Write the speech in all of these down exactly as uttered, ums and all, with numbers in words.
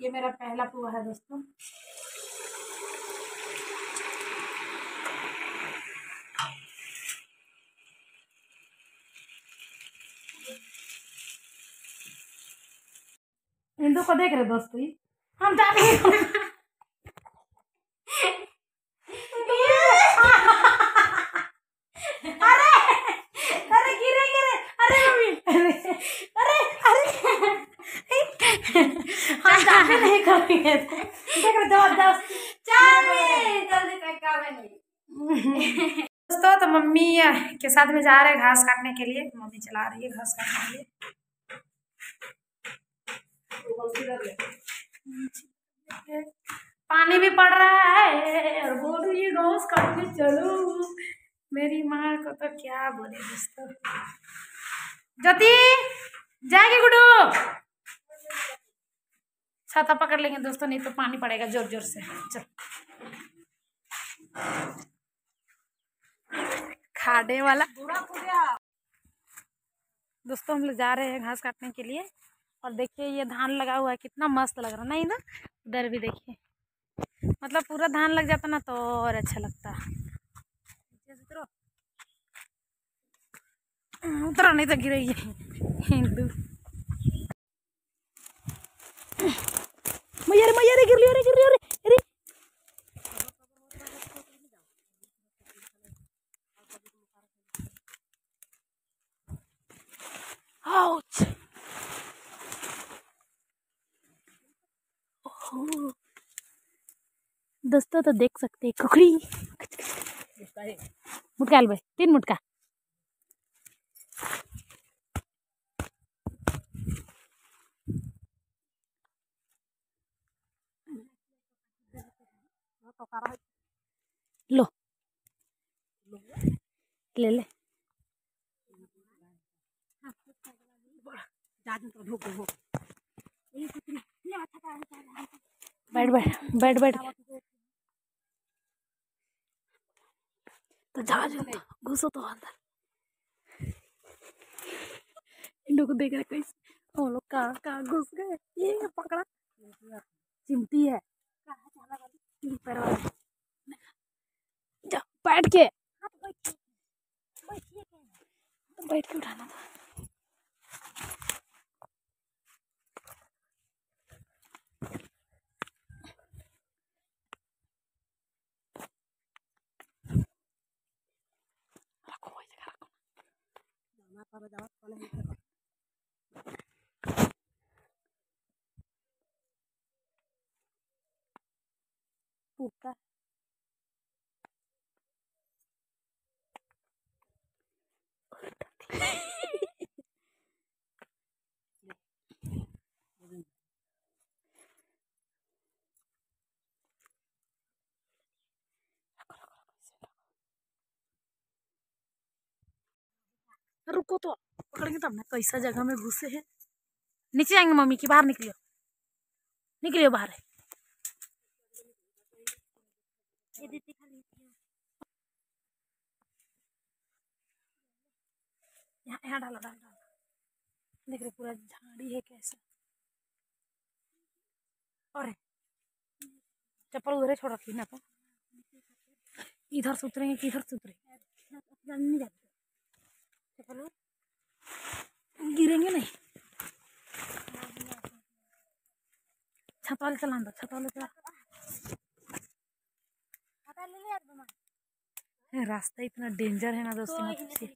ये मेरा पहला पुआ है दोस्तों। इंदू को देख रहे दोस्तों, हम जा रहे हैं। अरे अरे गिरे गिरे, अरे मम्मी, अरे अरे हम जाते नहीं करेंगे। देख रहे जबरदस्त दोस्तों। तो मम्मी के साथ में जा रहे हैं घास काटने के लिए। मम्मी चला रही है घास काटने के लिए। पानी भी पड़ रहा है और बोल रही है घास काटने चलो। मेरी माँ को तो क्या बोले दोस्तों। ज्योति जाएगी गुड्डू, छाता पकड़ लेंगे दोस्तों, नहीं तो पानी पड़ेगा जोर जोर से। चल खाड़े वाला दोस्तों, हम लोग जा रहे हैं घास काटने के लिए। और देखिए ये धान लगा हुआ है, कितना मस्त लग रहा नहीं ना। उधर भी देखिए, मतलब पूरा धान लग जाता ना तो और अच्छा लगता। उतरा नहीं तो गिरेगी हिंदू। मैया रे मैया रे गिर लिया रे गिर लिया रे अरे। आउच। दोस्तों तो देख सकते हैं कुकड़ी मुटका भाई, तीन मुटका। लो ले ले बैठ बैठ बैठ बैठ तो जा जा घुसो तो अंदर। इन लोग को देख रहे कैसे हम लोग कहाँ कहाँ घुस गए। ये पकड़ा चिमटी है, जा बैठ के बैठ के उठाना था। पूका रुको तो पकड़ेंगे तब ना। कैसा जगह में घुसे हैं। नीचे जाएंगे मम्मी की, बाहर निकलियो निकलियो बाहर। यहाँ यहाँ डालो डालो डालो। देख रहे पूरा झाड़ी है कैसा। अरे चप्पल उधर छोड़ रखी ना, तो इधर से उतरेंगे कि इधर से उतरेंगे। चप्पल गिरेंगे नहीं। छत वाले चला छत वाले चला। रास्ता इतना डेंजर है ना दोस्तों।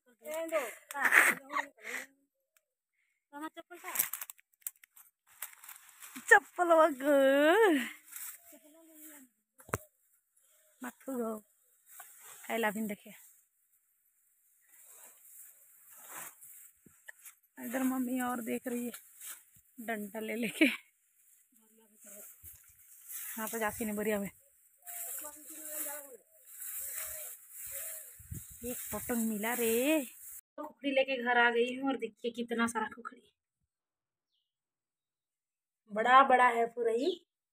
चप्पल मत गो कैला भी देखे। इधर मम्मी और देख रही है डंडा ले लेके। हाँ तो जाती नहीं बढ़िया में एक फोटो मिला रे। कुकड़ी लेके घर आ गई हूँ और देखिए कितना सारा कुकड़ी, बड़ा बड़ा है पूरा ही।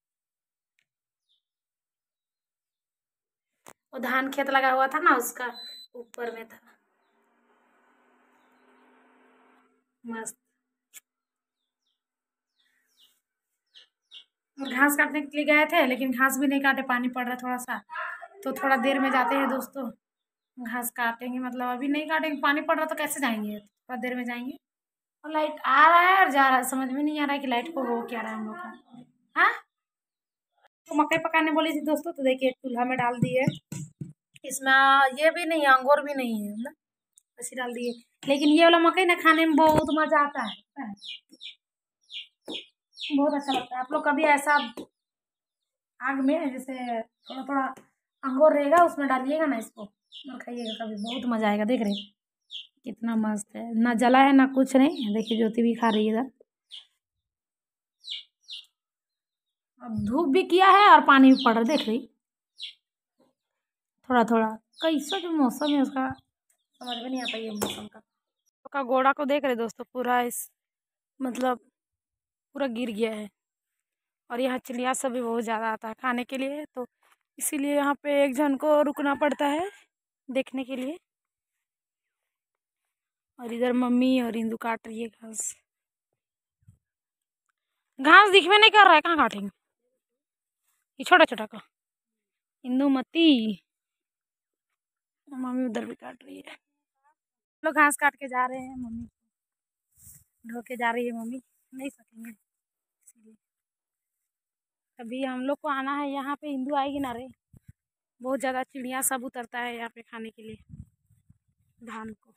वो धान खेत लगा हुआ था ना, उसका ऊपर में था। मस्त और घास काटने के लिए गए थे, लेकिन घास भी नहीं काटे, पानी पड़ रहा थोड़ा सा, तो थोड़ा देर में जाते हैं दोस्तों। घास काटेंगे, मतलब अभी नहीं काटेंगे, पानी पड़ रहा तो कैसे जाएंगे, थोड़ा देर में जाएंगे। और लाइट आ रहा है और जा रहा है, समझ में नहीं आ रहा है कि लाइट को हो क्या रहा है हम लोग का। हाँ, तो मकई पकाने बोली थी दोस्तों, तो देखिए चूल्हा में डाल दिए। इसमें ये भी नहीं है, अंगूर भी नहीं है ना, ऐसे डाल दिए। लेकिन ये वाला मकई ना खाने में बहुत मजा आता है, बहुत अच्छा लगता है। आप लोग कभी ऐसा आग में जैसे थोड़ा थोड़ा अंगूर रहेगा उसमें डालिएगा ना इसको और खाइएगा कभी, बहुत मजा आएगा। देख रहे कितना मस्त है, ना जला है ना कुछ नहीं। देखिए ज्योति भी खा रही है इधर। अब धूप भी किया है और पानी भी पड़ रहा है, देख रही थोड़ा थोड़ा। कैसा जो मौसम है उसका समझ में नहीं आता ये मौसम का। का घोड़ा को देख रहे दोस्तों, पूरा इस मतलब पूरा गिर गया है। और यहाँ चिड़िया सब भी बहुत ज़्यादा आता है खाने के लिए, तो इसीलिए यहाँ पे एक जन को रुकना पड़ता है देखने के लिए। और इधर मम्मी और इंदू काट रही है घास। घास दिखने नहीं कर रहा है, कहाँ काटेंगे ये छोटा छोटा का। इंदू मती, मम्मी उधर भी काट रही है। लोग घास काट के जा रहे हैं, मम्मी ढो के जा रही है, मम्मी नहीं सकेंगे इसीलिए। अभी हम लोग को आना है यहाँ पे, इंदू आएगी ना रे। बहुत ज़्यादा चिड़िया सब उतरता है यहाँ पे खाने के लिए धान को।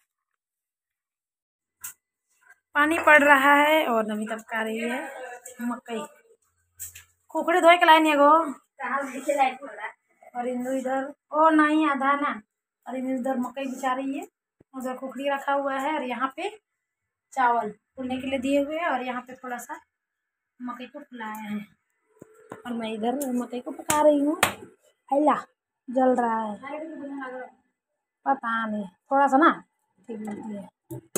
पानी पड़ रहा है और नमी टपका रही है मकई। कुकड़ी धोए के लाइन है गो। और इंदू इधर ओ नहीं आधा ना, और इंदू इधर मकई बिछा रही है। उधर कुकड़ी रखा हुआ है और यहाँ पे चावल फूलने के लिए दिए हुए हैं, और यहाँ पे थोड़ा सा मकई को फुलाया है। और मैं इधर मकई को पका रही हूँ। हैला जल रहा है, पता नहीं थोड़ा सा ना ठीक लगती है।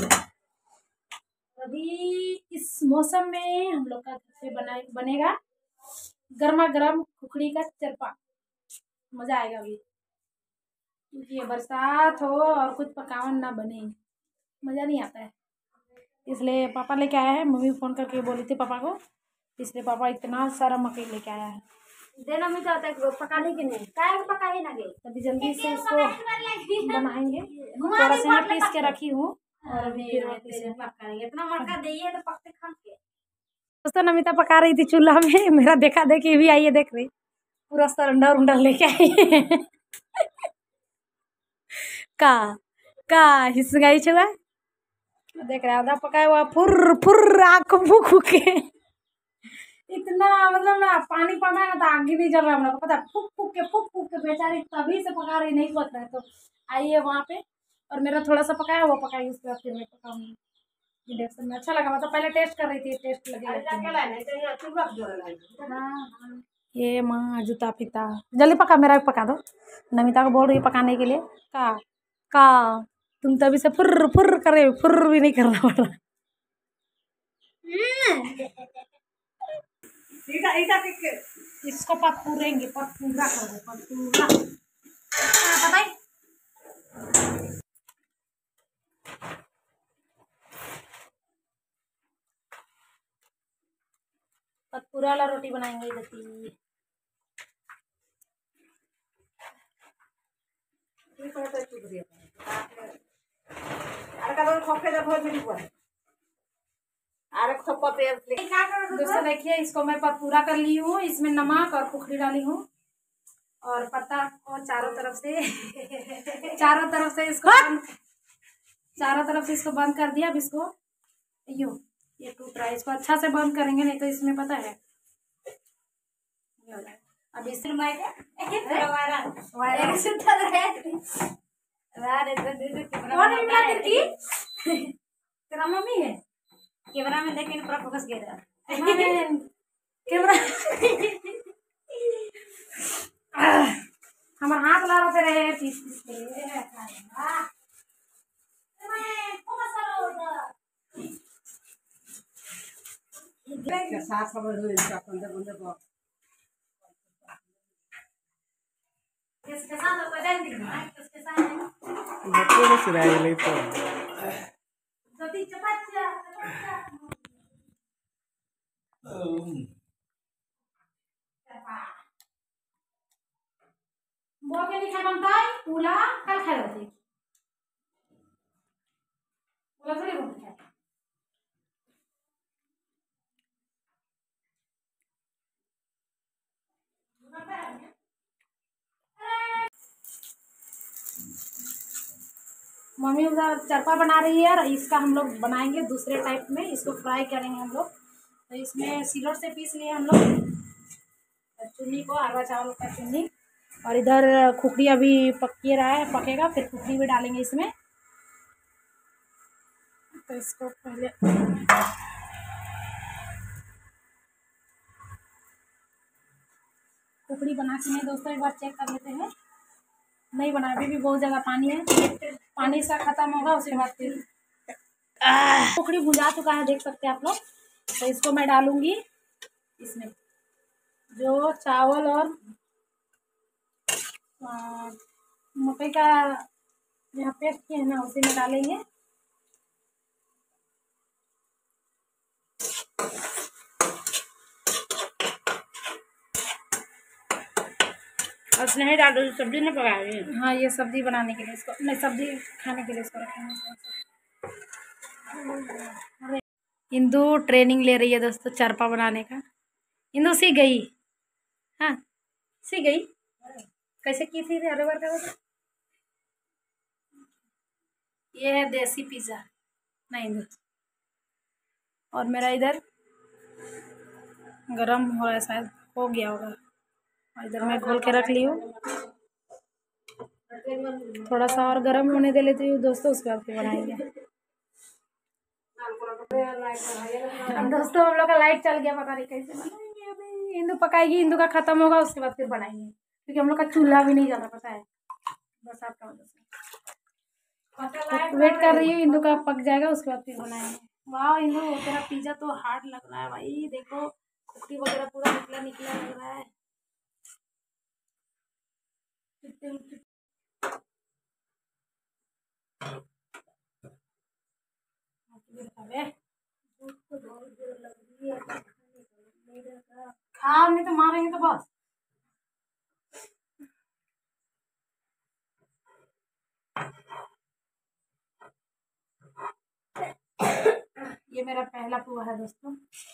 अभी इस मौसम में हम लोग का घर से बना बनेगा गर्मा गर्म खुखड़ी का चरपा, मजा आएगा अभी। क्योंकि ये बरसात हो और कुछ पकावन ना बने, मजा नहीं आता है। इसलिए पापा लेके आया है, मम्मी फोन करके बोली थी पापा को, इसलिए पापा इतना सारा मकई लेके आया है। देना भी चाहता है पकाने के लिए, काय पका ही ना गए, तभी जल्दी से इसको बनाएंगे। थोड़ा सा मैं पीस के रखी हूँ और अभी फिर पकाएंगे। इतना मरका देइए तो पकते खा के। दोस्तों नमिता पका रही थी चूल्हा में, मेरा देखा देखी भी आई है, देख रही पूरा सरंडा उंडा लेके आई है। का का हिस्स गई छुआ देख रहा आधा पकाया हुआ फुर फुर आँख फूक फूक के इतना मतलब ना पानी पड़ा है ना, तो आगे नहीं जल रहा हम लोग को, पता फूक फूक के फूक फूक के बेचारी तभी से पका रही, नहीं पता है। तो आई है वहाँ पे और मेरा थोड़ा सा पकाया वो पकाई, उसके बाद फिर मैं पकाऊंगी इंडक्शन में। अच्छा लगा, मतलब पहले टेस्ट कर रही थी, टेस्ट लगे। हाँ ये माँ जूता पिता जल्दी पका, मेरा भी पका दो। नमिता को बोल रही पकाने के लिए। का का तुम तभी से फुर फुर करे, फुर भी नहीं करना पड़ रहा। इटा इटा के इसको पपूरेंगे, पपूरा कर दो, पपूरा पता है। पपूरा वाला रोटी बनाएंगे जति दोस्तों देखिए इसको मैं पूरा कर ली हूँ। इसमें नमक और खुखड़ी डाली हूँ और पत्ता को चारों तरफ से चारों तरफ से इसको चारों तरफ से इसको बंद कर दिया। अब इसको यूं ये टूट रहा है, इसको अच्छा से बंद करेंगे, नहीं तो इसमें पता है अब इसमें तेरा मम्मी है कैमरा में देख के पूरा फोकस किया था कैमरा हमारा हाथ ला रहा रहे पीस पीस के साथ खबर हुई इसका पंद्रह पंद्रह किसके साथ तो बदल दी ना, किसके साथ बच्चे से रह गई तो जल्दी चपाती क्या बनता है, पुला कल खाया जाते पुला थोड़ी बनता है। मम्मी उधर चरपा बना रही है और इसका हम लोग बनाएंगे दूसरे टाइप में, इसको फ्राई करेंगे हम लोग। तो इसमें सिलौट से पीस लिए हम लोग चुन्नी को, अरवा चावल का चुन्नी। और इधर खुखड़ी अभी पक रहा है, पकेगा फिर खुखड़ी भी डालेंगे इसमें। तो इसको पहले खुखड़ी बना के नहीं दोस्तों, एक बार चेक कर लेते हैं। नहीं बना, अभी भी बहुत ज़्यादा पानी है, पानी सा खत्म होगा उसके बाद फिर खुखड़ी भुजा चुका है, देख सकते हैं आप लोग। तो इसको मैं डालूंगी इसमें, जो चावल और मकई का यहाँ पेस्ट किए है ना, उसी में डालेंगे। और नहीं डाल दो, सब्जी नहीं पका रही। हाँ, ये सब्जी बनाने के लिए इसको, नहीं सब्जी खाने के लिए इसको रखेंगे। इंदू ट्रेनिंग ले रही है दोस्तों चरपा बनाने का। इंदू सीख गई, हाँ सीख गई। कैसे की थी अरे बार का? ये है देसी पिज़्ज़ा, नहीं इंदू। और मेरा इधर गरम हो रहा है, शायद हो गया होगा। इधर मैं घोल के रख ली हूँ, थोड़ा सा और गर्म होने दे लेती हूँ दोस्तों, उसके बाद फिर बनाएंगे। दोस्तों हम लोग का लाइट चल गया, पता नहीं कैसे बनाएंगे अभी। इंदू पकाएगी, इंदू का खत्म होगा उसके बाद फिर बनाएंगे, क्योंकि हम लोग का चूल्हा भी नहीं जाता, पता है बरसात का वजह से। तो वेट कर रही हूँ, इंदू का पक जाएगा उसके बाद फिर बनाएंगे। वाह इंदू तेरा पिज्जा तो हार्ड लग रहा है भाई, देखो खुखड़ी वगैरह पूरा निकला निकला लग रहा है। खा नहीं तो मारेंगे तो बस। ये मेरा पहला पुआ है दोस्तों।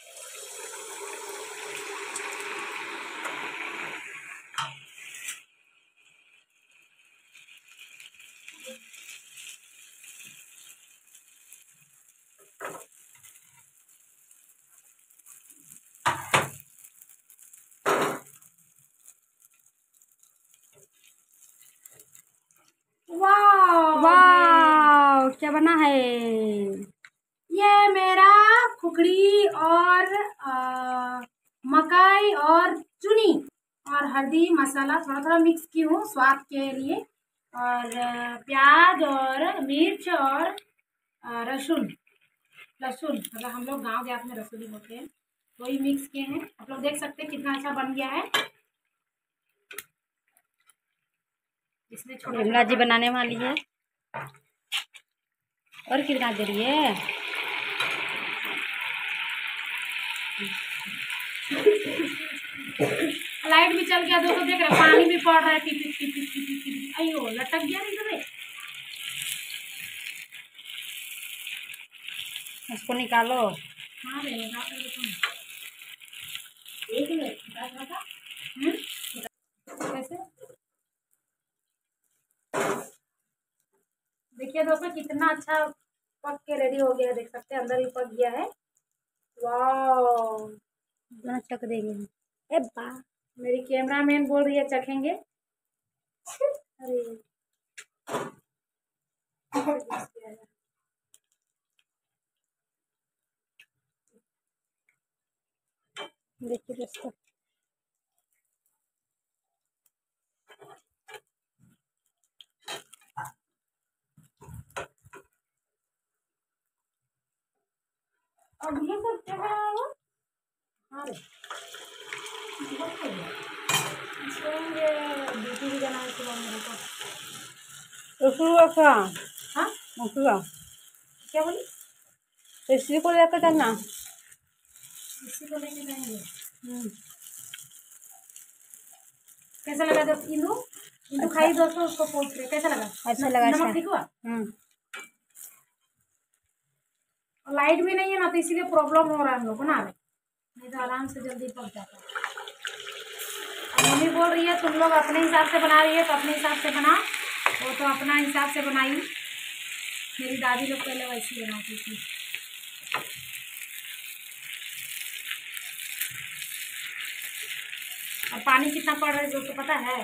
वाह वाह क्या बना है? ये मेरा खुखड़ी और आ, मकई और चुनी और हल्दी मसाला थोड़ा थोड़ा मिक्स की हूँ स्वाद के लिए, और आ, प्याज और मिर्च और लहसुन लहसुन मतलब हम लोग गांव देहात में लहसुन ही बोलते हैं, वही मिक्स किए हैं। आप लोग देख सकते हैं कितना अच्छा बन गया है। इसमें विमला जी बनाने वाली है, और कितना दे रही है? लाइट भी चल गया दोस्तों, देख रहे पानी भी पड़ रहा है, टिप टिप टिप टिप टिप। अयो लटक गया नहीं, उसको निकालो। हाँ रे एक मिनट कैसे देखिए दोस्तों कितना अच्छा पक के रेडी हो गया है, देख सकते हैं अंदर भी पक गया है। वाह इतना चक देंगे। ए बा मेरी कैमरामैन बोल रही है चखेंगे। अरे देखिए दोस्तों, अब ये सब क्या है? हाँ रे ड्यूटी भी जाना है सुबह मेरे को। उसको क्या? हाँ उसका क्या बोली? इसी को लेकर जाना, इसी को लेके जाएंगे। कैसा लगा जब इंदू? तो खाई दोस्तों, उसको पूछ रहे कैसा लगा? अच्छा लगा। नमक अच्छा। ठीक हुआ? हम्म। लाइट भी नहीं है ना, तो इसीलिए प्रॉब्लम हो रहा है हम लोग बना रहे, नहीं तो आराम से जल्दी पक जाता है। मम्मी बोल रही है तुम लोग अपने हिसाब से बना रही है तो अपने हिसाब से बना, वो तो अपना हिसाब से बनाई। मेरी दादी लोग पहले वैसी बनाती थी। और पानी कितना पड़ रहा है दोस्तों पता है?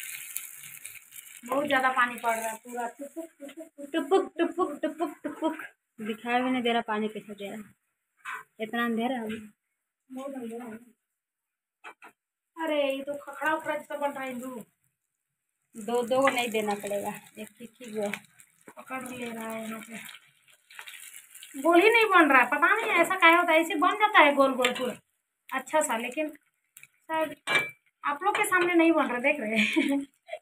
बहुत ज्यादा पानी पड़ रहा है, पूरा टुपुक टुपुक टुपुक टुपुक टुपुक टुपुक दिखाई भी नहीं दे रहा पानी कैसे दे रहा, इतना अंधेरा है। बहुत अंधेरा है। अरे ये तो खखड़ा उखड़ा जैसा बन रहा है इंदू। दो दो नहीं देना पड़ेगा, एक ठीक ठीक है। पकड़ ले रहा है यहाँ पे, गोल ही नहीं बन रहा है, पता नहीं ऐसा क्या होता है। ऐसे बन जाता है गोल गोल पूरा अच्छा सा, लेकिन शायद आप लोग के सामने नहीं बन रहा, देख रहे हैं।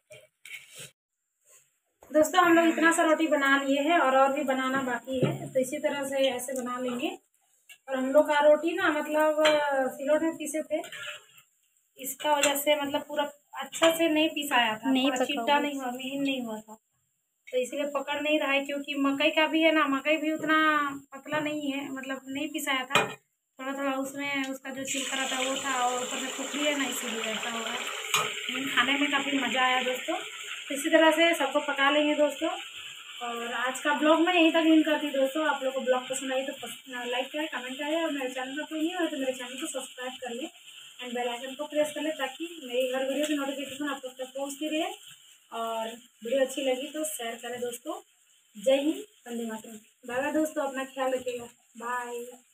दोस्तों हम लोग इतना सा रोटी बना लिए हैं और और भी बनाना बाकी है, तो इसी तरह से ऐसे बना लेंगे। और हम लोग का रोटी ना मतलब सिलोट में पीसे थे, इसका वजह से मतलब पूरा अच्छा से नहीं पिसाया था, नहीं पूरा चिट्टा नहीं हुआ, महीन नहीं हुआ था, तो इसलिए पकड़ नहीं रहा है। क्योंकि मकई का भी है ना, मकई भी उतना पतला नहीं है, मतलब नहीं पिसाया था, थोड़ा थोड़ा उसमें उसका जो छिलका रहता है वो था, और ऊपर में खुखड़ी है ना, इसीलिए ऐसा होगा। लेकिन खाने में काफ़ी मज़ा आया दोस्तों। इसी तरह से सबको पका लेंगे दोस्तों। और आज का ब्लॉग मैं यहीं तक इन करती दोस्तों। आप लोग को ब्लॉग पसंद आई तो लाइक करें, कमेंट करें, और मेरे चैनल पर कोई नहीं हो तो मेरे चैनल को सब्सक्राइब कर लें एंड बेल आइकन को प्रेस कर ले, ताकि मेरी हर वीडियो की नोटिफिकेशन आप लोग तक पहुँचती रहे। और वीडियो अच्छी लगी तो शेयर करें दोस्तों। जय हिंद, वंदे मातरम। बाय बाय दोस्तों, अपना ख्याल रखिएगा, बाय।